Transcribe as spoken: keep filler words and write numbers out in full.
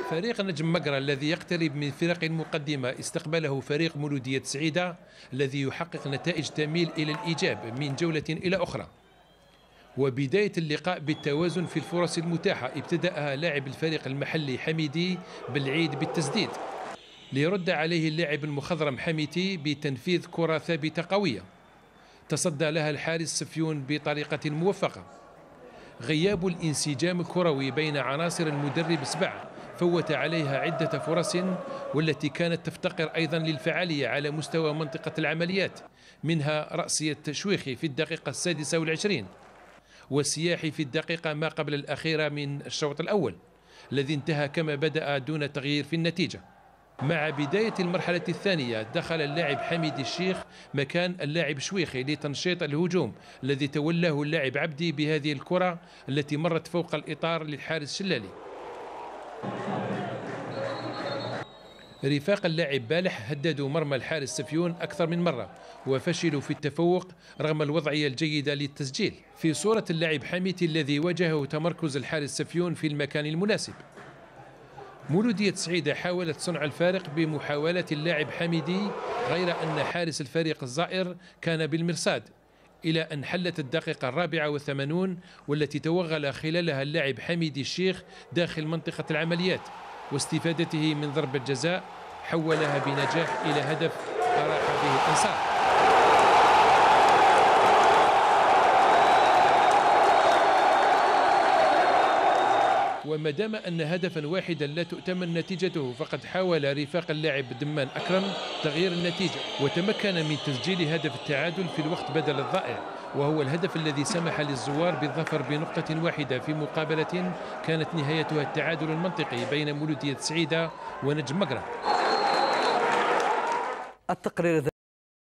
فريق نجم مقرة الذي يقترب من فرق مقدمة استقبله فريق مولودية سعيدة الذي يحقق نتائج تميل إلى الإيجاب من جولة إلى أخرى. وبداية اللقاء بالتوازن في الفرص المتاحة ابتدأها لاعب الفريق المحلي حميدي بالعيد بالتسديد، ليرد عليه اللاعب المخضرم حميتي بتنفيذ كرة ثابتة قوية تصدى لها الحارس سفيون بطريقة موفقة. غياب الانسجام الكروي بين عناصر المدرب سبع فوت عليها عدة فرص، والتي كانت تفتقر أيضا للفعالية على مستوى منطقة العمليات، منها رأسية شويخي في الدقيقة السادسة والعشرين والسياحي في الدقيقة ما قبل الأخيرة من الشوط الأول الذي انتهى كما بدأ دون تغيير في النتيجة. مع بداية المرحلة الثانية دخل اللاعب حميد الشيخ مكان اللاعب شويخي لتنشيط الهجوم الذي تولاه اللاعب عبدي بهذه الكرة التي مرت فوق الإطار للحارس شلالي. رفاق اللاعب بالح هددوا مرمى الحارس سفيون أكثر من مرة وفشلوا في التفوق رغم الوضعية الجيدة للتسجيل. في صورة اللاعب حميتي الذي واجهه تمركز الحارس سفيون في المكان المناسب. مولودية سعيدة حاولت صنع الفارق بمحاولة اللاعب حميدي، غير أن حارس الفريق الزائر كان بالمرصاد إلى أن حلت الدقيقة الرابعة والثمانون والتي توغل خلالها اللاعب حميدي الشيخ داخل منطقة العمليات، واستفادته من ضربة جزاء حولها بنجاح إلى هدف أراح به الأنصار. وما دام أن هدفا واحدا لا تؤتمن نتيجته، فقد حاول رفاق اللاعب دمان أكرم تغيير النتيجة وتمكن من تسجيل هدف التعادل في الوقت بدل الضائع، وهو الهدف الذي سمح للزوار بالظفر بنقطة واحدة في مقابلة كانت نهايتها التعادل المنطقي بين مولودية سعيدة ونجم مقرة. التقرير